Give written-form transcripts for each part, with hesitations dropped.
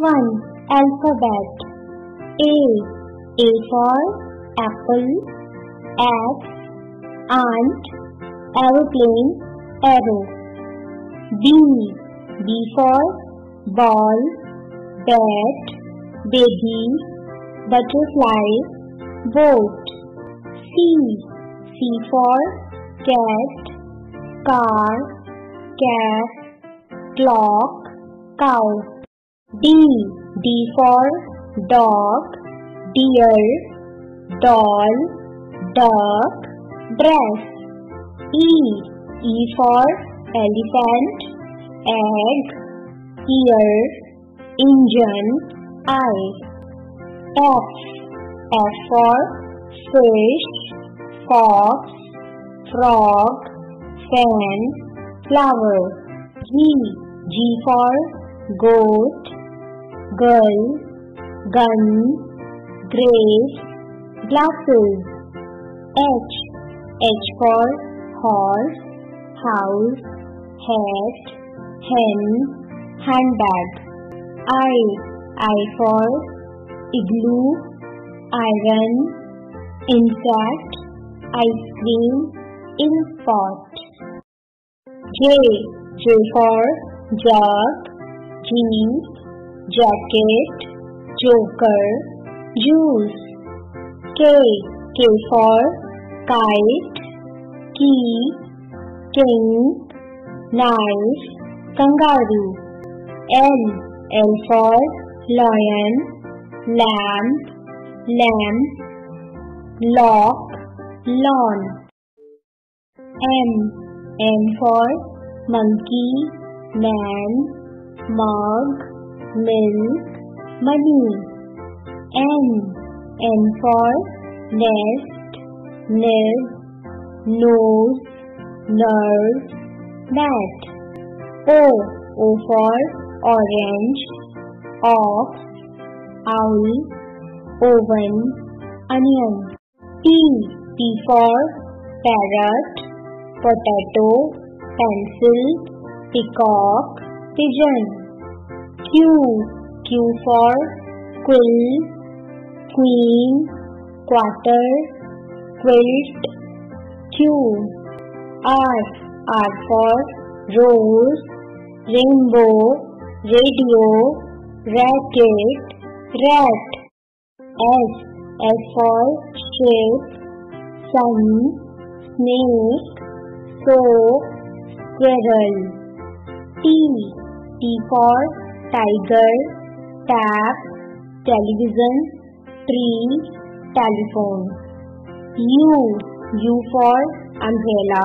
1. Alphabet. A. A for apple. X. Ant. Aeroplane. Arrow. B. B for ball. Bat. Baby. Butterfly. Boat. C. C for cat. Car. Cat. Clock. Cow. D. D for dog. Deer. Doll. Duck. Dress. E. E for elephant. Egg. Ear. Engine. Eye. F. F for fish. Fox. Frog. Fan. Flower. G. G for goat. Girl. Gun. Grapes. Glasses. H. H for horse. House. Hat. Hen. Handbag. I. I for igloo. Iron. Insect. Ice cream. Ink pot. J. J for jug. Jeep. Jacket. Joker. Juice. K. K for kite. Key. King. Knife. Kangaroo. L. L for lion. Lamp. Lamp. Lock. Lawn. M. M for monkey. Man. Mug. Milk. Money. N. N for nest. Nib. Nose. Nurse. Mat. O. O for orange. Ox. Owl. Oven. Onion. P. P for parrot. Potato. Pencil. Peacock. Pigeon. Q. Q for quill. Queen. Quarter. Quilt. Q. R. R for rose. Rainbow. Radio. Racket. Rat. S. S for ship. Sun. Snake. Soap. Squirrel. T. T for tiger. Tap. Television. Tree. Telephone. U. U for umbrella.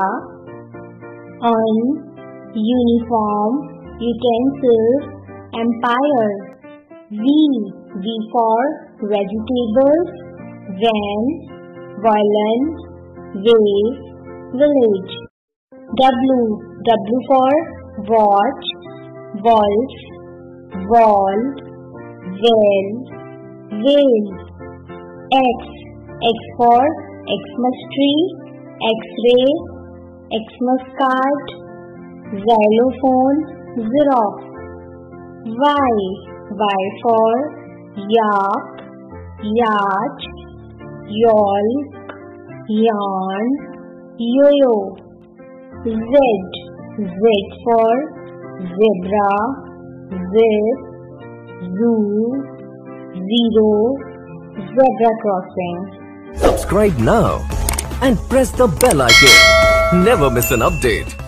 Uniform. Utensils. Empire. V. V for vegetables. Van. Violin. Wave. Village. W. W for watch. Wolf. Wall. Well. Whale. X. X for Xmas tree. X-ray. Xmas card. Xylophone. Xerox. Y. Y for yak. Yacht. Yolk. Yarn. Yo-yo. Z. Z for zebra. Zip. Zoo. Zero. Zebra crossing. Subscribe now and press the bell icon. Never miss an update.